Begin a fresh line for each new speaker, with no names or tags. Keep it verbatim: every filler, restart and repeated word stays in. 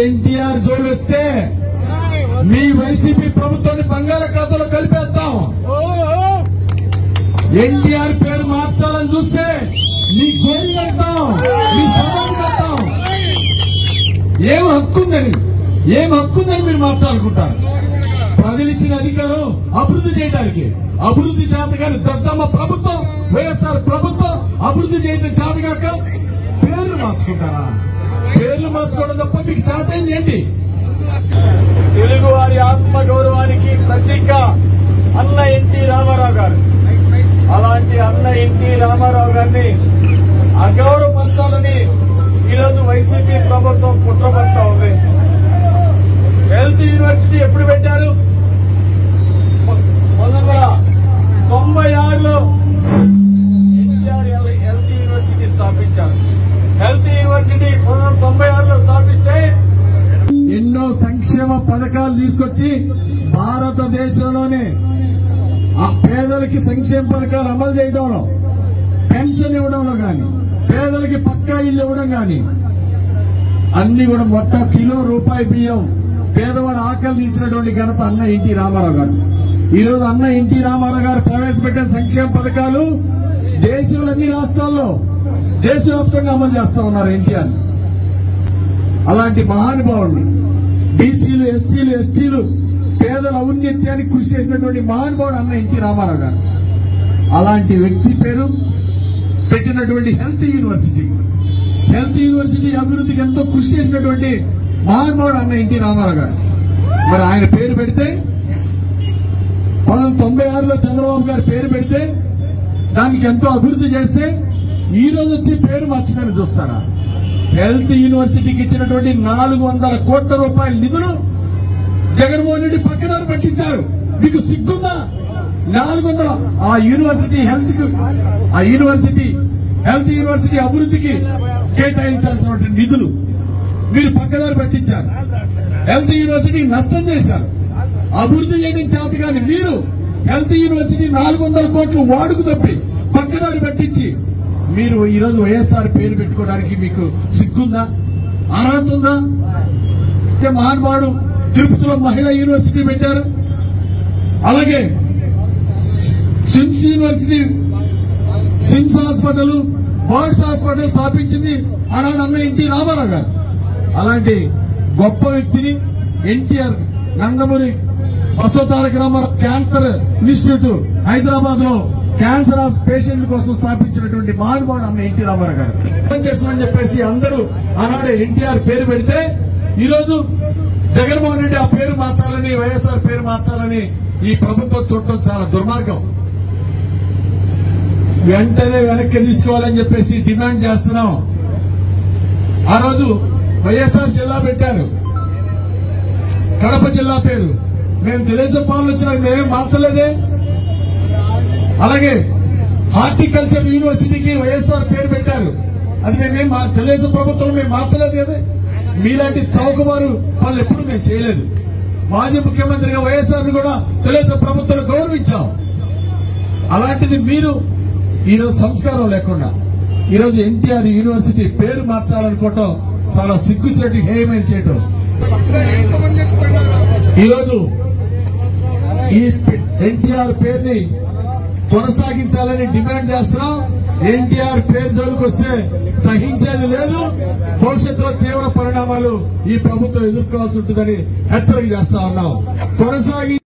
ఎన్టీఆర్ జోలు వస్తే మీ వైసీపీ ప్రభుత్వాన్ని బంగాళాఖాతంలో కలిపేస్తాం. ఎన్టీఆర్ పేరు మార్చాలని చూస్తే మీ గోలు పెడతాం, మీ సభలు పెడతాం. ఏం హక్కుందని ఏం హక్కుందని మీరు మార్చాలనుకుంటారు? ప్రజలిచ్చిన అధికారం అభివృద్ధి చేయడానికి, అభివృద్ధి చేతగాని దద్దమ్మ ప్రభుత్వం, వైఎస్ఆర్ ప్రభుత్వం అభివృద్ధి చేయడం చేతగాక పేర్లు మార్చుకుంటారా? పేర్లు మార్చుకోవడం తప్ప మీకు చేతైంది ఏంటి? తెలుగు వారి ఆత్మ గౌరవానికి ప్రతీక అన్న ఎన్టీ రామారావు గారు. అలాంటి అన్న ఎన్టీ రామారావు గారిని అగౌరవపరచాలని ఈరోజు వైసీపీ ప్రభుత్వం కుట్రపడతా ఉంది. హెల్త్ యూనివర్సిటీ ఎప్పుడు పెట్టారు? పంతొమ్మిది వందల తొంభై ఆరులో ఎన్టీఆర్ హెల్త్ యూనివర్సిటీ స్థాపించారు. హెల్త్ యూనివర్సిటీ పంతొమ్మిది వందల తొంభై ఆరులో స్థాపిస్తే ఎన్నో సంక్షేమ పథకాలు తీసుకొచ్చి భారతదేశంలోనే ఆ పేదలకి సంక్షేమ పథకాలు అమలు చేయడంలో, పెన్షన్ ఇవ్వడంలో గాని, పేదలకి పక్కా ఇల్లు ఇవ్వడం గాని అన్ని కూడా మొత్తం కిలో రూపాయి బియ్యం పేదవాడు ఆకలి తీర్చినటువంటి ఘనత అన్న ఎన్టీ రామారావు గారు. ఈ రోజు అన్న ఎన్టీ రామారావు గారు ప్రవేశపెట్టిన సంక్షేమ పథకాలు దేశంలో అన్ని రాష్ట్రాల్లో దేశవ్యాప్తంగా అమలు చేస్తా ఉన్నారు ఎన్టీఆర్. అలాంటి మహానుభావుడిని బీసీలు, ఎస్సీలు, ఎస్టీలు, పేదల ఔన్నత్యానికి కృషి చేసినటువంటి మహానుభావుడు అన్న ఎన్టీ రామారావు గారు. అలాంటి వ్యక్తి పేరు పెట్టినటువంటి హెల్త్ యూనివర్సిటీ, హెల్త్ యూనివర్సిటీ అభివృద్ధికి ఎంతో కృషి చేసినటువంటి మహానుభావుడు అన్న ఎన్టీ రామారావు గారు. మరి ఆయన పేరు పెడితే పంతొమ్మిది వందల తొంభై ఆరులో చంద్రబాబు గారు పేరు పెడితే దానికి ఎంతో అభివృద్ధి చేస్తే ఈ రోజు వచ్చి పేరు మార్చడానికి చూస్తారా? హెల్త్ యూనివర్సిటీకి ఇచ్చినటువంటి నాలుగు వందల కోట్ల రూపాయల నిధులు జగన్మోహన్ రెడ్డి పక్కదారి పట్టించారు. మీకు సిగ్గుందా? నాలుగు వందల ఆ యూనివర్సిటీ హెల్త్ ఆ యూనివర్సిటీ హెల్త్ యూనివర్సిటీ అభివృద్ధికి కేటాయించాల్సినటువంటి నిధులు మీరు పక్కదారి పట్టించారు. హెల్త్ యూనివర్సిటీ నష్టం చేశారు. అభివృద్ధి చేయడం చేత కానీ మీరు హెల్త్ యూనివర్సిటీ నాలుగు వందల కోట్లు వాడుకు తప్పి పక్కదారి పట్టించి మీరు ఈరోజు వైఎస్ఆర్ పేరు పెట్టుకోవడానికి మీకు సిగ్గుందా? అర్హత ఉందా? అంటే మహానుభావుడు తిరుపతిలో మహిళా యూనివర్సిటీ పెట్టారు. అలాగే SIMS university, SIMS hospital, birds hospital స్థాపించింది ఆనాడు అన్న ఎన్టీ రామారావు గారు. అలాంటి గొప్ప వ్యక్తిని ఎన్టీఆర్ నందమూరి బసవ తారక రామారావు క్యాన్సర్ ఇన్స్టిట్యూట్ హైదరాబాద్ లో క్యాన్సర్ పేషెంట్ల కోసం స్థాపించినటువంటి మహానుభావుడు అన్న ఎన్టీ రామారావు గారు. చేస్తామని చెప్పేసి అందరూ ఆనాడు ఎన్టీఆర్ పేరు పెడితే ఈరోజు జగన్మోహన్ రెడ్డి ఆ పేరు మార్చాలని, వైఎస్ఆర్ పేరు మార్చాలని ఈ ప్రభుత్వం చూడటం చాలా దుర్మార్గం. వెంటనే వెనక్కి తీసుకోవాలని చెప్పేసి డిమాండ్ చేస్తున్నాం. ఆ రోజు వైఎస్ఆర్ జిల్లా పెట్టారు, కడప జిల్లా పేరు. మేము తెలుగుదేశం పాలన వచ్చినా మేమేం మార్చలేదే. అలాగే హార్టికల్చర్ యూనివర్సిటీకి వైఎస్ఆర్ పేరు పెట్టారు, అది మేమేం తెలుగుదేశం ప్రభుత్వం మేము మార్చలేదు కదా. మీలాంటి చౌకబారు వాళ్ళు ఎప్పుడు మేము చేయలేదు. మాజీ ముఖ్యమంత్రిగా వైఎస్ఆర్ ని కూడా తెలుగుదేశం ప్రభుత్వం గౌరవించాం. అలాంటిది మీరు ఈరోజు సంస్కారం లేకుండా ఈరోజు ఎన్టీఆర్ యూనివర్సిటీ పేరు మార్చాలనుకోవటం చాలా సిగ్గుసేటు, హేయమైన చేయటం. ఈరోజు ఈ ఎన్టీఆర్ పేరుని కొనసాగించాలని డిమాండ్ చేస్తున్నాం. ఎన్టీఆర్ పేరు జోలికి వస్తే సహించేది లేదు. భవిష్యత్తులో తీవ్ర పరిణామాలు ఈ ప్రభుత్వం ఎదుర్కోవాల్సి ఉంటుందని హెచ్చరిక చేస్తా ఉన్నాం. కొనసాగి